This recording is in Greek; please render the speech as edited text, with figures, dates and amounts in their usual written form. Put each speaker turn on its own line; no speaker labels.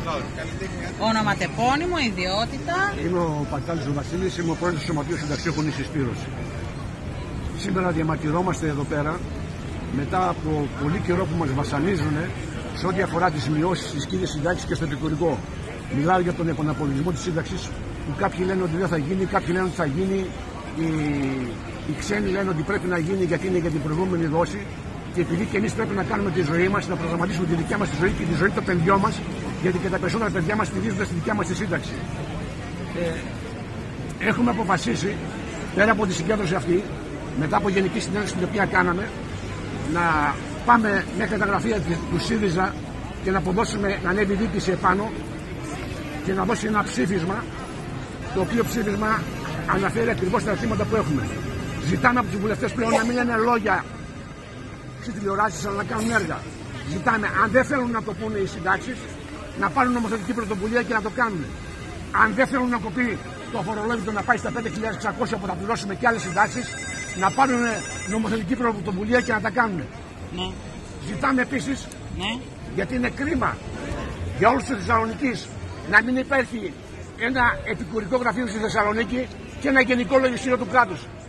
Ονοματεπώνυμο, ιδιότητα.
Είμαι ο Πατάλης ο Βασίλης, είμαι ο πρόεδρος του Σωματείου Συνταξιούχων Συσπήρωση. Σήμερα διαμαρτυρόμαστε εδώ πέρα μετά από πολύ καιρό που μας βασανίζουν σε ό,τι αφορά τις μειώσεις στις κύριες συντάξεις και στο επικουρικό. Μιλάω για τον επαναπολογισμό της σύνταξης που κάποιοι λένε ότι δεν θα γίνει, κάποιοι λένε ότι θα γίνει, οι ξένοι λένε ότι πρέπει να γίνει γιατί είναι για την προηγούμενη δόση. Και επειδή και εμείς πρέπει να κάνουμε τη ζωή μας, να προγραμματίσουμε τη δικιά μας τη ζωή και τη ζωή των παιδιών μας, γιατί και τα περισσότερα παιδιά μας στηρίζονται στη δικιά μας τη σύνταξη. Έχουμε αποφασίσει, πέρα από τη συγκέντρωση αυτή, μετά από γενική συνέντευξη την οποία κάναμε, να πάμε μέχρι τα γραφεία του ΣΥΡΙΖΑ και να αποδώσουμε, να ανέβει διοίκηση επάνω και να δώσει ένα ψήφισμα, το οποίο ψήφισμα αναφέρει ακριβώς τα ερωτήματα που έχουμε. Ζητάμε από τους βουλευτές πλέον να μην λένε λόγια στις τηλεοράσεις, αλλά να κάνουν έργα. Ζητάμε, αν δεν θέλουν να το πούνε οι συντάξεις, να πάρουν νομοθετική πρωτοβουλία και να το κάνουν. Αν δεν θέλουν να κοπεί το φορολόγητο να πάει στα 5.600 που θα πληρώσουμε και άλλες συντάξεις, να πάρουν νομοθετική πρωτοβουλία και να τα κάνουν.
Ναι.
Ζητάμε επίσης,
Ναι.
γιατί είναι κρίμα για όλους τους Θεσσαλονικείς να μην υπάρχει ένα επικουρικό γραφείο στη Θεσσαλονίκη και ένα γενικό λογιστήριο του κράτους.